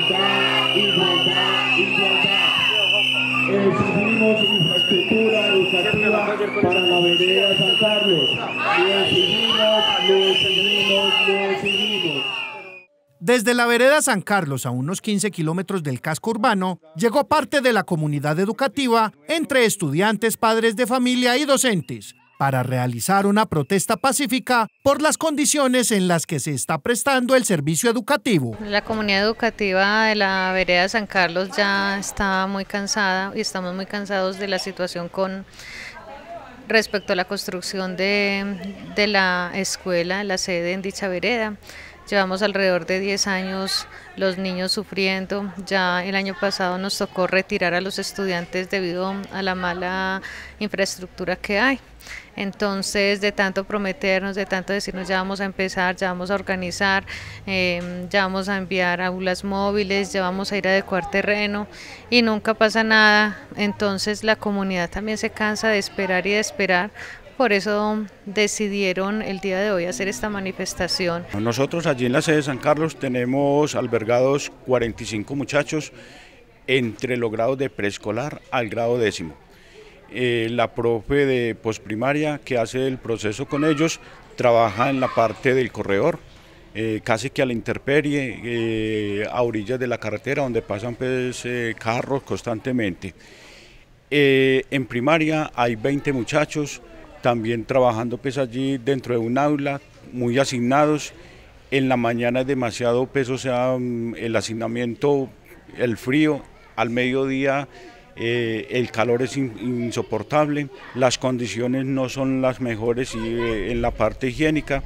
igualdad, igualdad, igualdad. Exigimos infraestructura educativa para la vereda San Carlos. Lo exigimos. Desde la vereda San Carlos, a unos 15 kilómetros del casco urbano, llegó parte de la comunidad educativa, entre estudiantes, padres de familia y docentes, para realizar una protesta pacífica por las condiciones en las que se está prestando el servicio educativo. La comunidad educativa de la vereda San Carlos ya está muy cansada y estamos muy cansados de la situación con respecto a la construcción de la escuela, la sede en dicha vereda. Llevamos alrededor de 10 años los niños sufriendo. Ya el año pasado nos tocó retirar a los estudiantes debido a la mala infraestructura que hay. Entonces, de tanto prometernos, de tanto decirnos ya vamos a empezar, ya vamos a organizar, ya vamos a enviar aulas móviles, ya vamos a ir a adecuar terreno y nunca pasa nada. Entonces la comunidad también se cansa de esperar y de esperar. Por eso decidieron el día de hoy hacer esta manifestación. Nosotros allí en la sede de San Carlos tenemos albergados 45 muchachos entre los grados de preescolar al grado 10º. La profe de posprimaria que hace el proceso con ellos trabaja en la parte del corredor, casi que a la intemperie, a orillas de la carretera donde pasan pues, carros constantemente. En primaria hay 20 muchachos también trabajando pues allí dentro de un aula, muy asignados. En la mañana es demasiado peso, o sea, el asignamiento, el frío, al mediodía el calor es insoportable, las condiciones no son las mejores y, en la parte higiénica.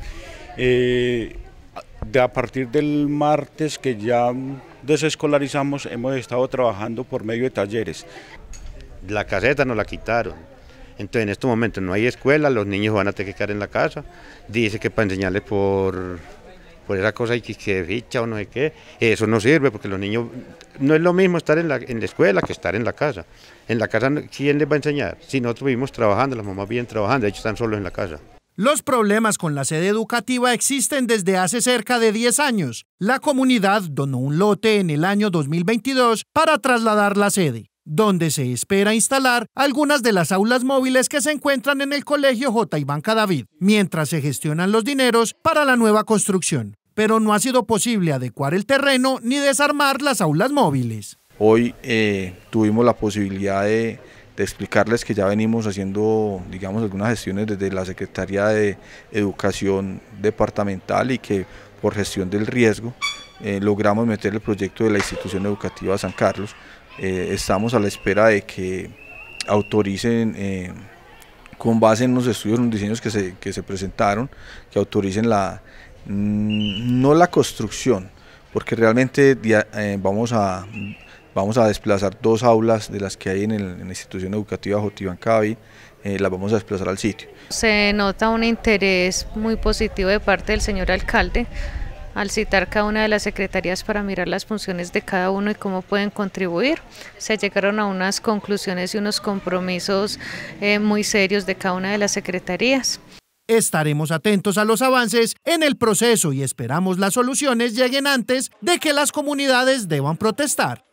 A partir del martes que ya desescolarizamos, hemos estado trabajando por medio de talleres. La caseta nos la quitaron. Entonces en estos momentos no hay escuela, los niños van a tener que quedar en la casa. Dice que para enseñarles por esa cosa hay que ficha o no sé qué. Eso no sirve porque los niños, no es lo mismo estar en la escuela que estar en la casa. En la casa, ¿quién les va a enseñar? Si nosotros vivimos trabajando, las mamás vienen trabajando, ellos están solos en la casa. Los problemas con la sede educativa existen desde hace cerca de 10 años. La comunidad donó un lote en el año 2022 para trasladar la sede, donde se espera instalar algunas de las aulas móviles que se encuentran en el Colegio J. Iván Cadavid, mientras se gestionan los dineros para la nueva construcción. Pero no ha sido posible adecuar el terreno ni desarmar las aulas móviles. Hoy tuvimos la posibilidad de explicarles que ya venimos haciendo, digamos, algunas gestiones desde la Secretaría de Educación Departamental y que por gestión del riesgo logramos meter el proyecto de la institución educativa San Carlos. Estamos a la espera de que autoricen, con base en los estudios, en los diseños que se presentaron, que autoricen no la construcción, porque realmente vamos a desplazar 2 aulas de las que hay en la institución educativa J. Iván Cadavid, las vamos a desplazar al sitio. Se nota un interés muy positivo de parte del señor alcalde al citar cada una de las secretarías para mirar las funciones de cada uno y cómo pueden contribuir. Se llegaron a unas conclusiones y unos compromisos muy serios de cada una de las secretarías. Estaremos atentos a los avances en el proceso y esperamos las soluciones lleguen antes de que las comunidades deban protestar.